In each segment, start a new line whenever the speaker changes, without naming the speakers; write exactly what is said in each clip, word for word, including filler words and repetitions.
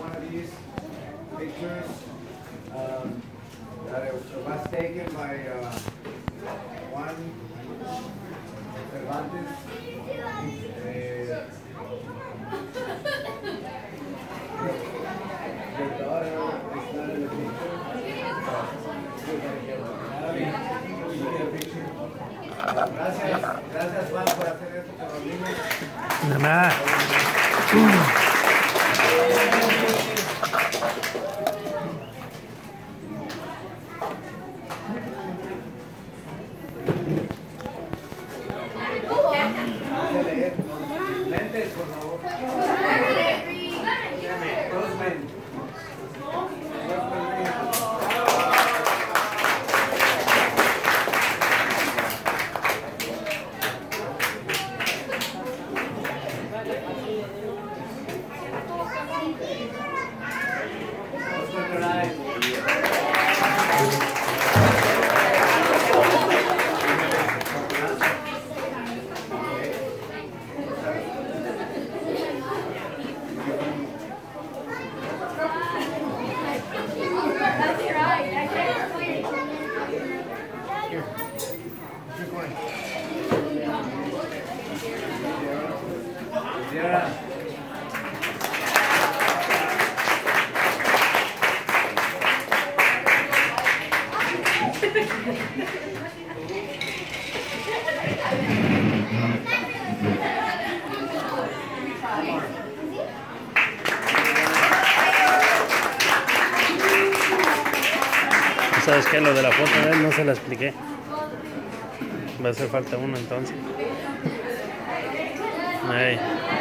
one of these pictures um, that was taken by uh, Juan Cervantes. Uh, your daughter is not in the picture. Gracias, gracias Juan por hacer esto con los niños.
De nada.
Lentes, por favor. Rosman. Yeah.
¿Sabes qué? Lo de la foto de él no se la expliqué. Va a hacer falta uno entonces. Ahí.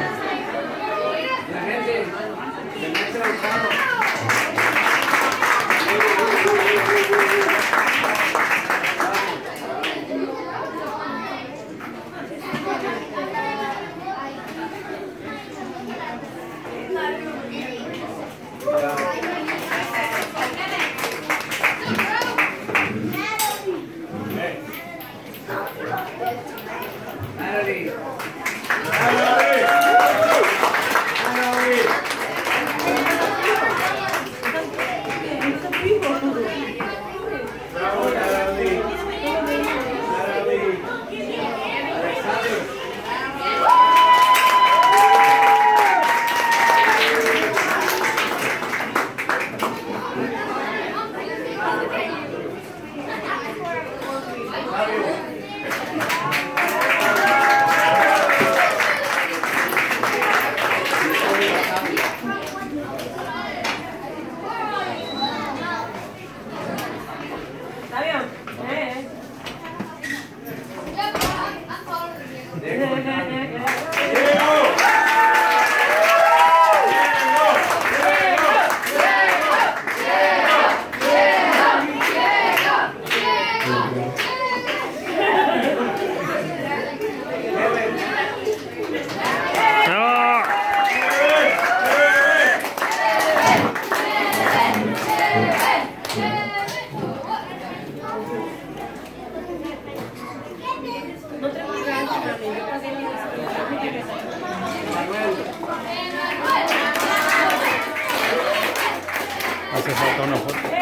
Natalie.
Hace falta una foto.